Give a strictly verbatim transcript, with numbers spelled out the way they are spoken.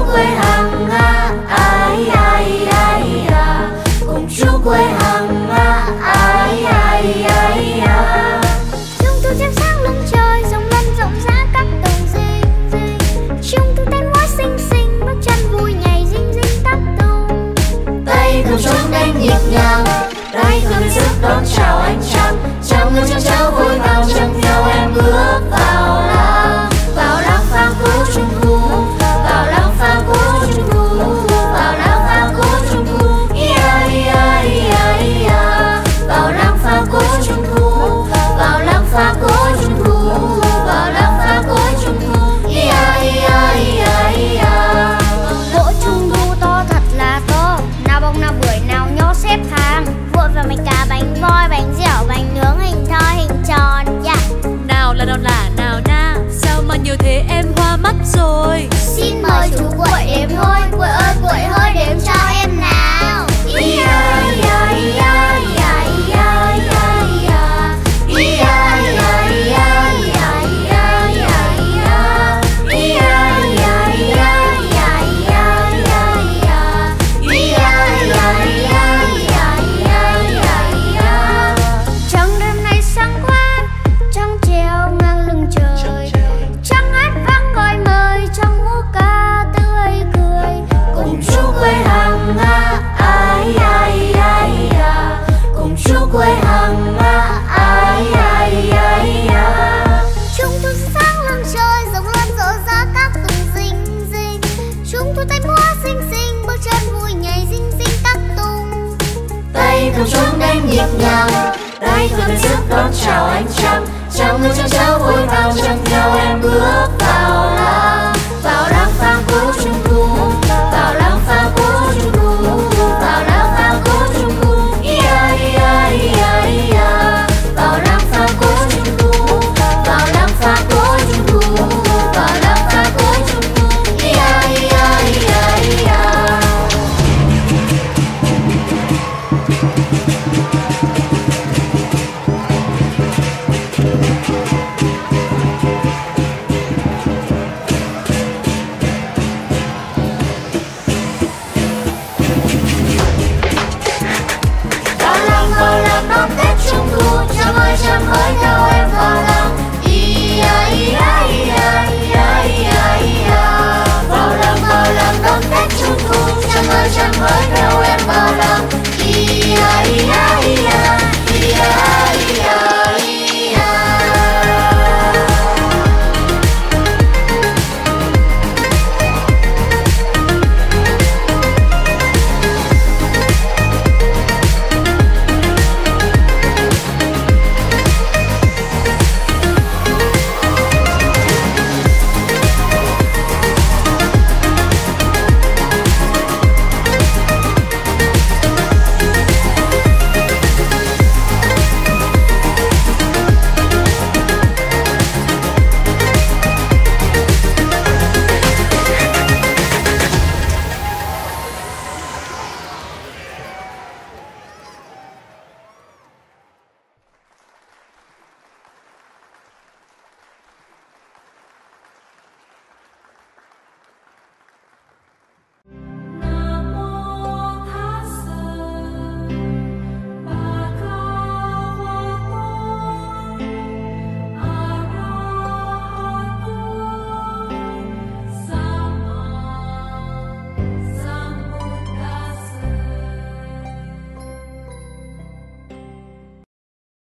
quê Hằng à, ai ai ai à, cùng chúc quê Hằng à, ai ai ai à. Trung thu trăng sáng lưng trời, rộng lân rộng rã các đồng dinh dinh. Trung thu tay múa xinh xinh, bước chân vui nhảy dinh dinh tắc tung. Tay cầm trống đánh nhịp nhàng, tay cầm sức đón chào ánh trăng. Chào người chân cháu vui vào chân theo em bước vào làng, vào làng pháo cỗ Trung thu, vào làng pháo cỗ Trung thu, vào làng pháo cỗ Trung thu. Ia ia ia ia, vào làng pháo cỗ Trung thu, vào làng pháo cỗ Trung thu, vào làng pháo cỗ Trung thu. Ia ia ia ia. Cỗ Trung thu to thật là to, nào bông nào bưởi nào nho xếp hàng. Vội và bánh cá bánh voi bánh dẻo bánh nướng hình thoi hình tròn. Yeah. Nào là nào là nào na, sao mà nhiều thế em hoa mắt rồi. Xin mời chú Quậy đếm thôi, Quậy ơi Quậy hơi đếm cho em nào. Ia ia ia ia ia ia ia. Ia ia ia ia ia ia ia. Ia ia ia ia ia ia. Ia ia ia ia ia. Trăng đêm nay sáng quá, trăng treo ngang lưng trời. Trăng hát vang gọi mời, trăng múa ca tươi cười. Cùng chúc quê Hằng à, ai ai ai à, cùng chúc quê Hằng à, ai ai ai à. Trung thu sáng lưng trời, rộng lớn rộ rã các từng dinh dinh. Trung thu tay múa xinh xinh, bước chân vui nhảy dinh dinh tắc tung. Tay cầm trống đánh nhịp nhàng, tay cầm sức đón chào ánh trăng. Chào người chân cháu vui vào chân theo em bước vào làng, vào làng pháo cỗ Trung thu, vào làng pháo cỗ Trung thu, vào làng pháo cỗ Trung thu. Ia ia ia ia, vào làng pháo cỗ Trung thu, vào làng pháo cỗ Trung thu, vào làng pháo cỗ Trung thu. Ia ia ia ia. Vào làng vào làng đón Tết Trung thu, trăng ơi trăng ơi